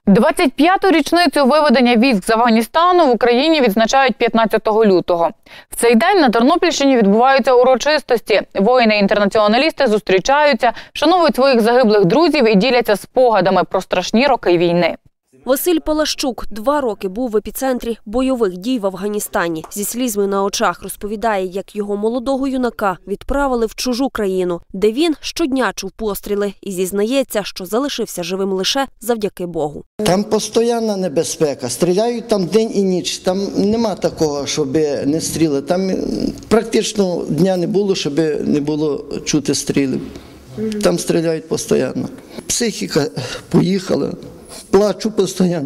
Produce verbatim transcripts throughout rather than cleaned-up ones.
двадцять п'яту річницю виведення військ з Афганістану в Україні відзначають п'ятнадцятого лютого. В цей день на Тернопільщині відбуваються урочистості. Воїни-інтернаціоналісти зустрічаються, вшановують своїх загиблих друзів і діляться спогадами про страшні роки війни. Василь Палащук два роки був в епіцентрі бойових дій в Афганістані. Зі слізьми на очах розповідає, як його молодого юнака відправили в чужу країну, де він щодня чув постріли і зізнається, що залишився живим лише завдяки Богу. Там постійна небезпека, стріляють там день і ніч, там нема такого, щоб не стріли. Там практично дня не було, щоб не було чути стрілів. Там стріляють постійно. Психіка поїхала. Плачу постійно.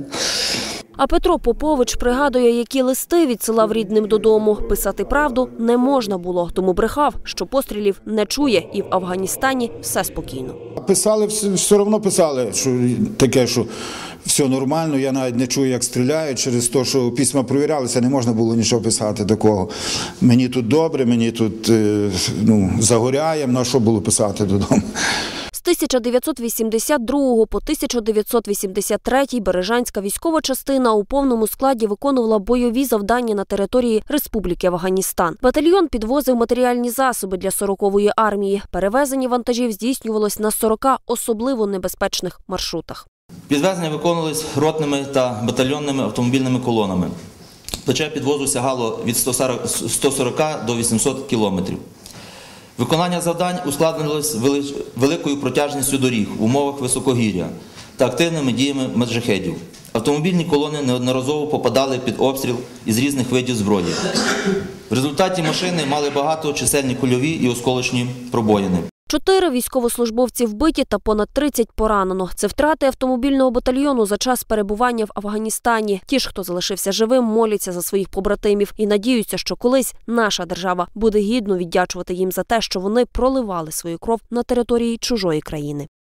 А Петро Попович пригадує, які листи відсилав рідним додому. Писати правду не можна було, тому брехав, що пострілів не чує і в Афганістані все спокійно. Писали, все одно писали, що таке, що все нормально, я навіть не чую, як стріляють, через те, що письма перевірялися, не можна було нічого писати такого. Мені тут добре, мені тут ну, загоряє, на що було писати додому. З тисяча дев'ятсот вісімдесят другого по тисяча дев'ятсот вісімдесят третій Бережанська військова частина у повному складі виконувала бойові завдання на території Республіки Афганістан. Батальйон підвозив матеріальні засоби для сорокової армії. Перевезення вантажів здійснювалось на сорока особливо небезпечних маршрутах. Підвезення виконувалися ротними та батальйонними автомобільними колонами. Плече підвозу сягало від ста сорока до вісімсот кілометрів. Виконання завдань ускладнилось великою протяжністю доріг в умовах високогір'я та активними діями маджахедів. Автомобільні колони неодноразово попадали під обстріл із різних видів зброї. В результаті машини мали багаточисельні кульові і осколочні пробоїни. Чотири військовослужбовці вбиті та понад тридцять поранено. Це втрати автомобільного батальйону за час перебування в Афганістані. Ті ж, хто залишився живим, моляться за своїх побратимів і надіються, що колись наша держава буде гідно віддячувати їм за те, що вони проливали свою кров на території чужої країни.